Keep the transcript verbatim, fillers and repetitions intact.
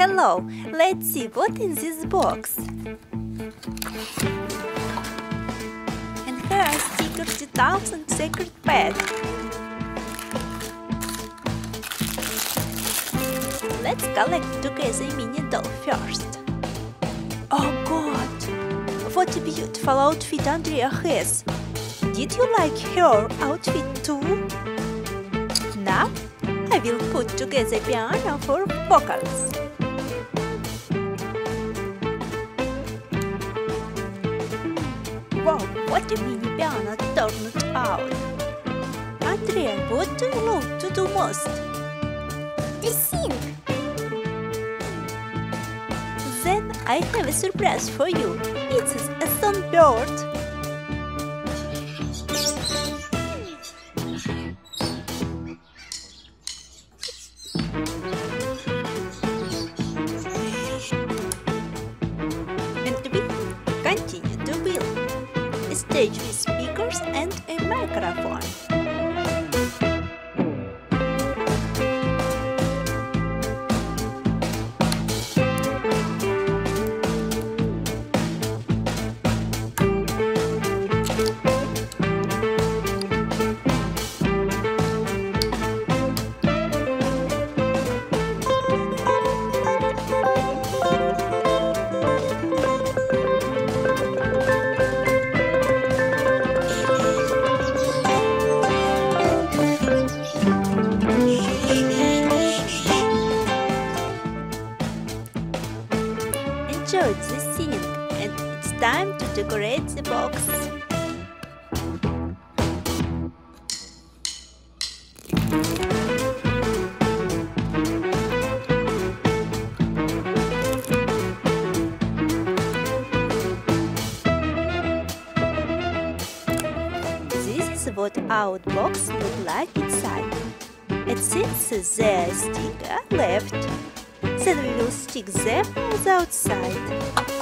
Hello, let's see what in this box. And here are stickers, details and secret pad. Let's collect together mini doll first. Oh God! What a beautiful outfit Andrea has! Did you like her outfit too? Now I will put together piano for vocals. Wow, what a mini piano turned out! Andrea, what do you love to do most? To sing. Then I have a surprise for you. It's a songbird. And we continue to build a stage with speakers and a microphone. Enjoyed the scene, and it's time to decorate the box. This is what our box looks like inside. And since there's a sticker left, then we will stick them on the outside.